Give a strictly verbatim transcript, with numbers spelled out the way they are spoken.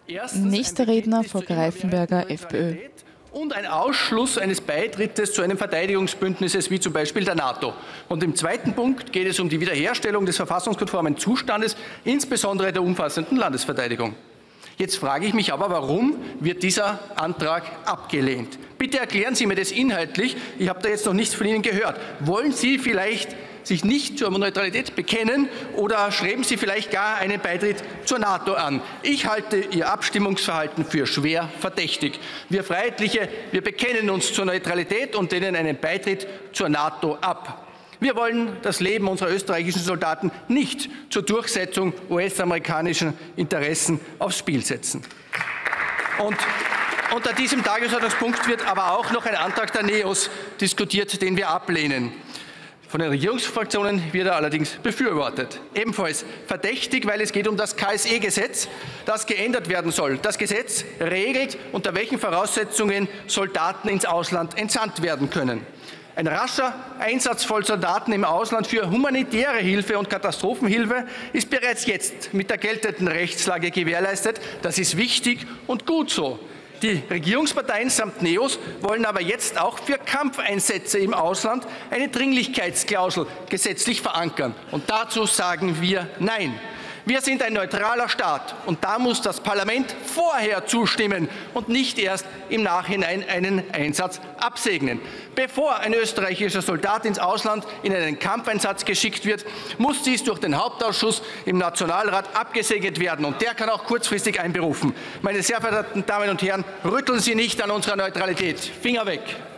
Nächster Redner, Frau Greifenberger, FPÖ. Und ein Ausschluss eines Beitrittes zu einem Verteidigungsbündnisses wie zum Beispiel der NATO. Und im zweiten Punkt geht es um die Wiederherstellung des verfassungskonformen Zustandes, insbesondere der umfassenden Landesverteidigung. Jetzt frage ich mich aber, warum wird dieser Antrag abgelehnt? Bitte erklären Sie mir das inhaltlich. Ich habe da jetzt noch nichts von Ihnen gehört. Wollen Sie vielleicht sich nicht zur Neutralität bekennen oder streben Sie vielleicht gar einen Beitritt zur NATO an? Ich halte Ihr Abstimmungsverhalten für schwer verdächtig. Wir Freiheitliche, wir bekennen uns zur Neutralität und lehnen einen Beitritt zur NATO ab. Wir wollen das Leben unserer österreichischen Soldaten nicht zur Durchsetzung U S-amerikanischer Interessen aufs Spiel setzen. Und unter diesem Tagesordnungspunkt wird aber auch noch ein Antrag der NEOS diskutiert, den wir ablehnen. Von den Regierungsfraktionen wird er allerdings befürwortet. Ebenfalls verdächtig, weil es geht um das K S E-Gesetz, das geändert werden soll. Das Gesetz regelt, unter welchen Voraussetzungen Soldaten ins Ausland entsandt werden können. Ein rascher Einsatz von Soldaten im Ausland für humanitäre Hilfe und Katastrophenhilfe ist bereits jetzt mit der geltenden Rechtslage gewährleistet. Das ist wichtig und gut so. Die Regierungsparteien samt NEOS wollen aber jetzt auch für Kampfeinsätze im Ausland eine Dringlichkeitsklausel gesetzlich verankern. Und dazu sagen wir Nein. Wir sind ein neutraler Staat, und da muss das Parlament vorher zustimmen und nicht erst im Nachhinein einen Einsatz absegnen. Bevor ein österreichischer Soldat ins Ausland in einen Kampfeinsatz geschickt wird, muss dies durch den Hauptausschuss im Nationalrat abgesegnet werden, und der kann auch kurzfristig einberufen. Meine sehr verehrten Damen und Herren, rütteln Sie nicht an unserer Neutralität. Finger weg!